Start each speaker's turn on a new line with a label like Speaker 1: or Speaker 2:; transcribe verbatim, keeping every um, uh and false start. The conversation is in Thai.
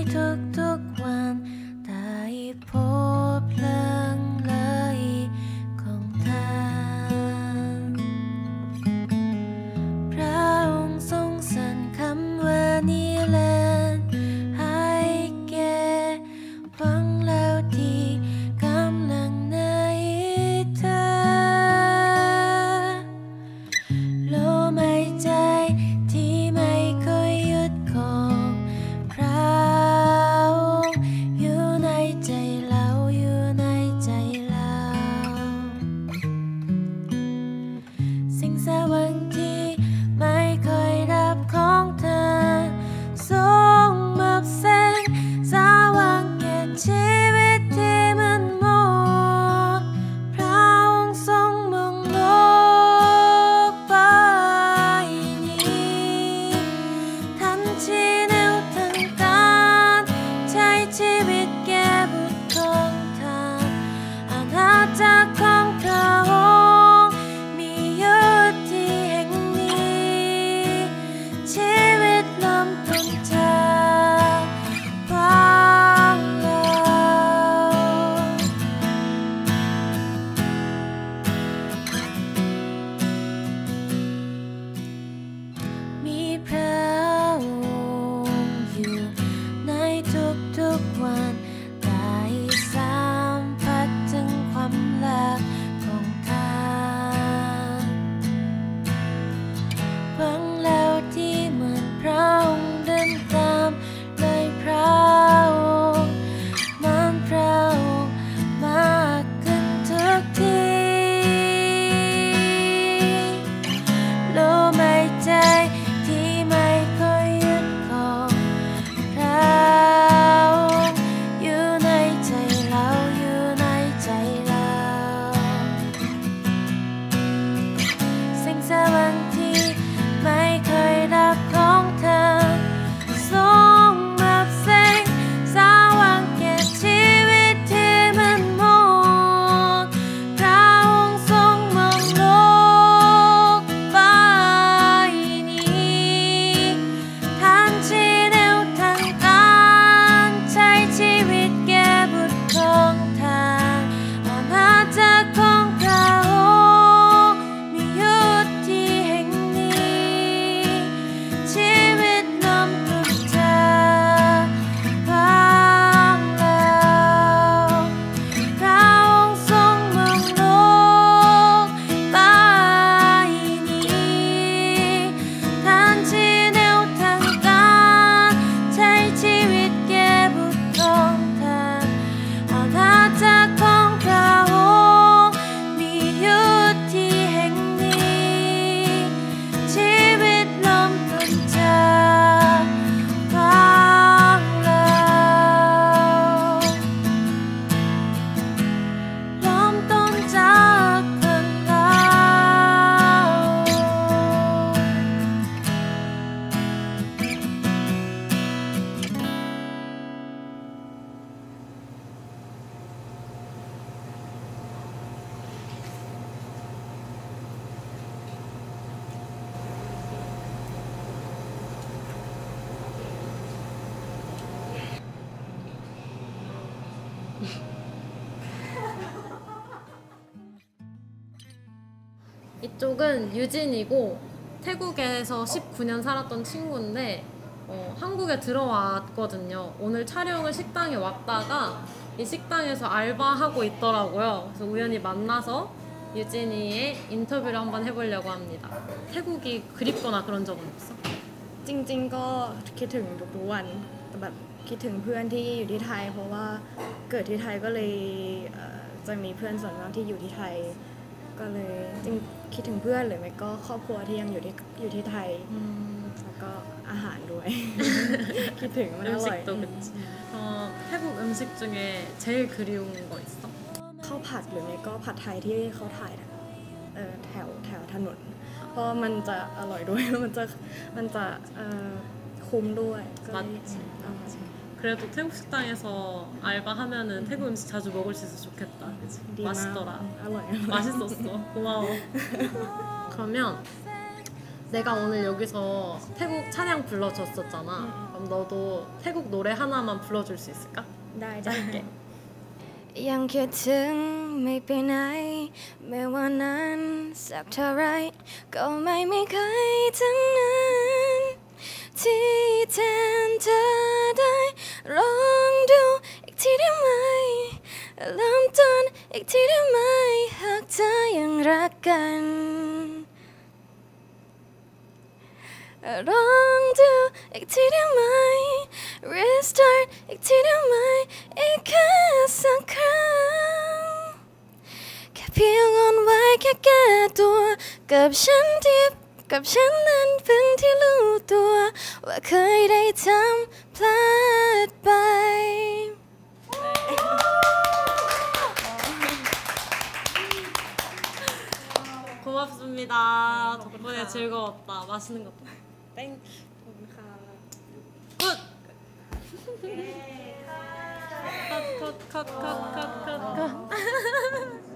Speaker 1: ทุกๆวันได้พบเรื่องเลยของท่านพระองค์ทรงสั่นคำว่านิรันดร์ให้แก่ฟังแล้วที่กำลังในเธอลมหายใจที่ไม่เคยหยุดของพระองค์อยู่ในใจเราอยู่ในใจเราสิ่งสวรรค์ที่ไม่เคยรับของเธอทรงมอบแสงสว่างแก่ชีวิตที่มันมดพระองค์ทรงมองโลกใบนี้ทันทีแนวทางการใช้ชีวิตแก่บุตรของท่านอาณาจักรของพระองค์มีอยู่ที่แห่งนี้ชีวิตเริ่มต้นจากความรักมีพระองค์อยู่ในทุกๆวันได้สัมผัสถึงความรักของท่านฟังแล้วที่เหมือนพระองค์เดินตามเลยพระองค์มันพระองค์มากขึ้นทุกทีลมหายใจที่ไม่เคยหยุดของพระองค์อยู่ในใจเราอยู่ในใจเราสิ่งสวรรค์ที่ไม่เคยรับของเธอทรงมอบแสงสว่างแก่ชีวิตที่มันมดพระองค์ทรงมองโลกใบนี้ทันทีแนวทางการใช้ชีวิตแก่บุตรของท่านอาณาจักรของพระองค์มีอยู่ที่แห่งนี้ชีวิตเริ่มต้นจากความรักพระองค์ทรงมองโลกใบนี้ทันทีแนวทางการใช้ชีวิตแก่บุตรของท่านอาณาจักรของพระองค์มีอยู่ที่แห่งนี้ชีวิตเริ่มต้นจากความรักเริ่มต้นจากความรั
Speaker 2: 이쪽은 유진이고 태국에서 십구 년 살았던 친구인데 어, 한국에 들어왔거든요. 오늘 촬영을 식당에 왔다가 이 식당에서 알바하고 있더라고요. 그래서 우연히 만나서 유진이의 인터뷰를 한번 해보려고 합니다. 태국이 그립거나 그런 적은 없어?
Speaker 3: จริงๆก็คิดถึงทุกๆวันแต่แบบคิดถึงเพื่อนที่อยู่ที่ไทยเพราะว่าเกิดที่ไทยก็เลยเอ่อจะมีเพื่อนส่วนมากที่อยู่ที่ไทยก็เลยจริงคิดถึงเพื่อนหรือไม่ก็ครอบครัวที่ยังอยู่ที่อยู่ที่ไทยแล้วก็อาหารด้วย คิดถึงมันอร่อย
Speaker 2: 음식도 그치. 어, 태국 음식 중에 제일 그리운 거 있어?
Speaker 3: ข้าวผัดหรือไม่ก็ผัดไทยที่เขาถ่ายเอ่อแถวแถวถนนเพราะมันจะอร่อยด้วยแล้วมันจะมันจะเอ่อคุ้มด้วยก็เลย
Speaker 2: 맞지.
Speaker 3: อร่อย
Speaker 2: 그래도 태국 식당에서 알바하면은 태국 음식 자주 먹을 수 있어서 좋겠다. 그치?
Speaker 3: ดีมาก
Speaker 2: 맛있더라.
Speaker 3: อร่อย
Speaker 2: 맛있었어. 고마워. 그러면 내가 오늘 여기서 태국 찬양 불러줬었잖아. 그럼 너도 태국 노래 하나만 불러줄 수 있을까?
Speaker 3: ได้ได้
Speaker 2: 짧게.
Speaker 3: ยังคิดถึงไม่ไปไหนไม่ว่านั้นสักเท่าไรก็ไม่มีใครทั้งนั้นที่แทนเธอได้ลองดูอีกทีได้ไหมเริ่มต้นอีกทีได้ไหมหากเธอยังรักกันลองดูอีกทีได้ไหม restart อีกทีได้ไหมอีกแค่สักครั้งแค่เพียงอ่อนไหวแค่แก้ตัวกับฉันที่กับฉันนั้นเพิ่งที่รู้ตัวว่าเคยได้ทำพลาดไป
Speaker 2: 고맙습니다. 덕분에 즐거웠다. 맛있는 것도. 땡큐. 굿. 컷, 컷, 컷, 컷, 컷, 컷.